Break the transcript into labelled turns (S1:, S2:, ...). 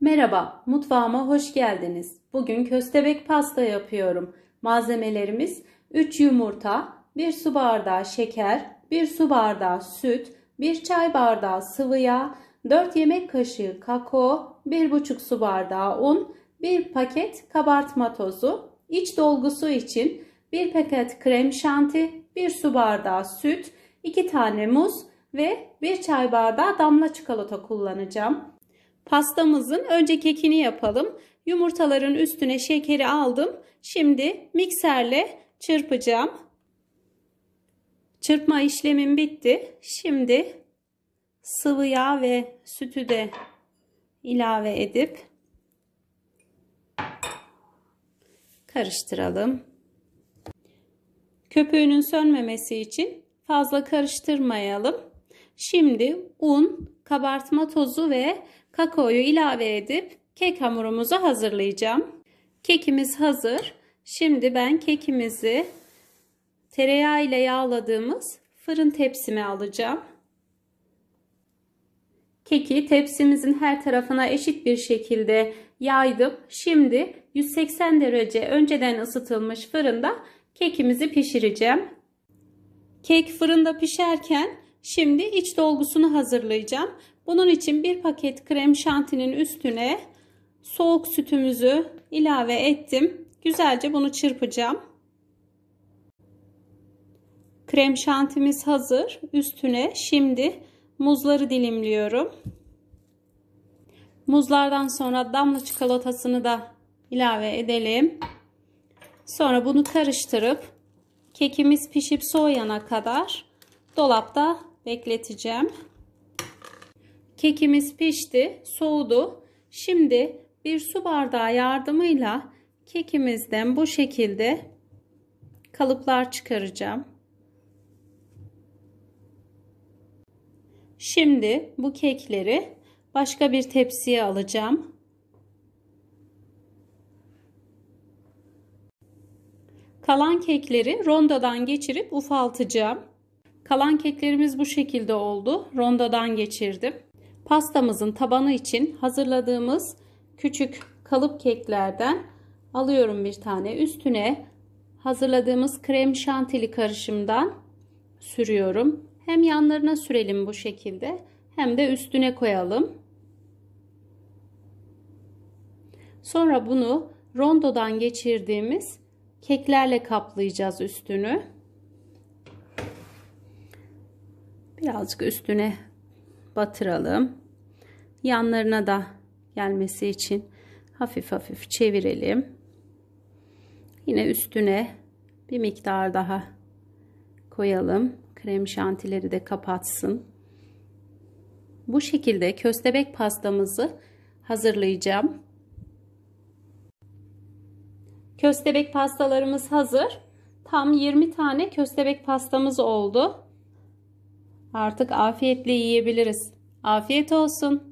S1: Merhaba, mutfağıma hoş geldiniz. Bugün köstebek pasta yapıyorum. Malzemelerimiz 3 yumurta, 1 su bardağı şeker, 1 su bardağı süt, 1 çay bardağı sıvı yağ, 4 yemek kaşığı kakao, 1,5 su bardağı un, 1 paket kabartma tozu, iç dolgusu için 1 paket krem şanti, 1 su bardağı süt, 2 tane muz ve 1 çay bardağı damla çikolata kullanacağım. Pastamızın önce kekini yapalım. Yumurtaların üstüne şekeri aldım. Şimdi mikserle çırpacağım. Çırpma işlemim bitti. Şimdi sıvı yağ ve sütü de ilave edip karıştıralım. Köpüğünün sönmemesi için fazla karıştırmayalım. Şimdi un, kabartma tozu ve kakaoyu ilave edip kek hamurumuzu hazırlayacağım. Kekimiz hazır. Şimdi ben kekimizi tereyağı ile yağladığımız fırın tepsime alacağım. Keki tepsimizin her tarafına eşit bir şekilde yaydım. Şimdi 180 derece önceden ısıtılmış fırında kekimizi pişireceğim. Kek fırında pişerken şimdi iç dolgusunu hazırlayacağım. Bunun için bir paket krem şantinin üstüne soğuk sütümüzü ilave ettim. Güzelce bunu çırpacağım. Krem şantimiz hazır. Üstüne şimdi muzları dilimliyorum. Muzlardan sonra damla çikolatasını da ilave edelim. Sonra bunu karıştırıp kekimiz pişip soğuyana kadar dolapta bekleteceğim. Kekimiz pişti, soğudu. Şimdi bir su bardağı yardımıyla kekimizden bu şekilde kalıplar çıkaracağım. Şimdi bu kekleri başka bir tepsiye alacağım. Kalan kekleri rondodan geçirip ufaltacağım. Kalan keklerimiz bu şekilde oldu. Rondodan geçirdim. Pastamızın tabanı için hazırladığımız küçük kalıp keklerden alıyorum bir tane. Üstüne hazırladığımız krem şantili karışımdan sürüyorum. Hem yanlarına sürelim bu şekilde hem de üstüne koyalım. Sonra bunu rondodan geçirdiğimiz keklerle kaplayacağız üstünü. Birazcık üstüne batıralım. Yanlarına da gelmesi için hafif hafif çevirelim. Yine üstüne bir miktar daha koyalım. Krem şantileri de kapatsın. Bu şekilde köstebek pastamızı hazırlayacağım. Köstebek pastalarımız hazır. Tam 20 tane köstebek pastamız oldu. Artık afiyetle yiyebiliriz. Afiyet olsun.